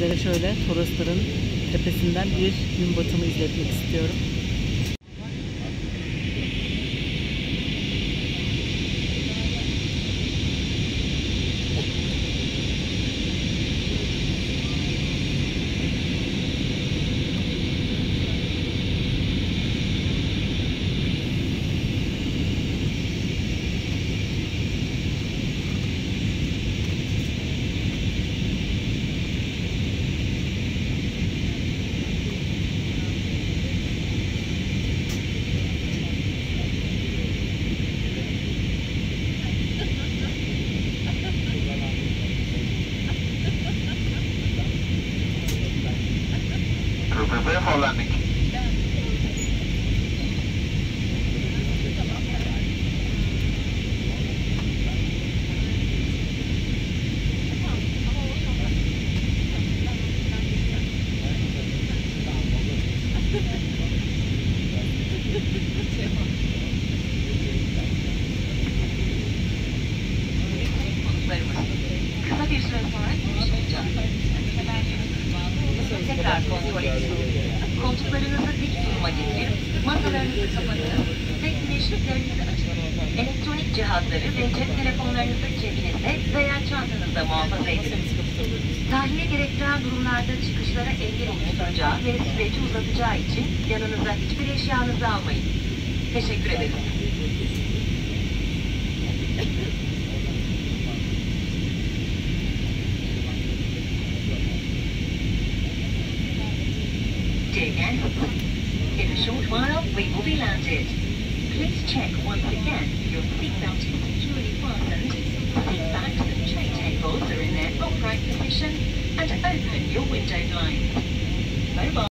sizlere şöyle Torosların tepesinden bir gün batımı izletmek istiyorum. Prepare for landing. Kısa bir süre sonra konuşulacak. Tekrar kontrol edin. Koltuklarınızı dik duruma getirip masalarınızı kapatın ve güneş ışıklarınızı açın. Elektronik cihazları ve cep telefonlarınızı cebinizde veya çantanızda muhafaza edin. Tahliye gerektiren durumlarda çıkışlara engel oluşturacağı ve süreci uzatacağı için yanınıza hiçbir eşyanızı almayın. Teşekkür ederiz. Again. In a short while, we will be landed. Please check once again your seatbelt is securely fastened, seat backs and tray tables are in their upright position, and open your window blinds. Mobile